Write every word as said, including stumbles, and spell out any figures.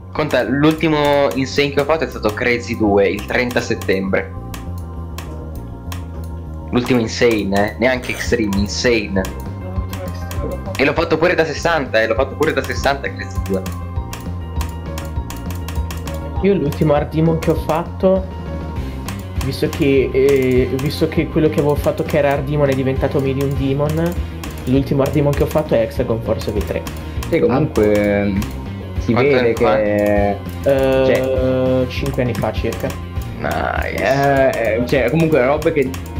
Conta, l'ultimo insane che ho fatto è stato Crazy due il trenta settembre. L'ultimo insane, eh? Neanche extreme, insane. E l'ho fatto pure da sessanta, e eh? l'ho fatto pure da sessanta Crazy due. Io l'ultimo hard demon che ho fatto, visto che eh, visto che quello che avevo fatto che era hard demon è diventato medium demon, l'ultimo hard demon che ho fatto è Hexagon Force V tre. Sì, comunque si Quanto vede anni fa? che Uh, cioè, cinque anni fa circa. Nice. eh, cioè comunque robe che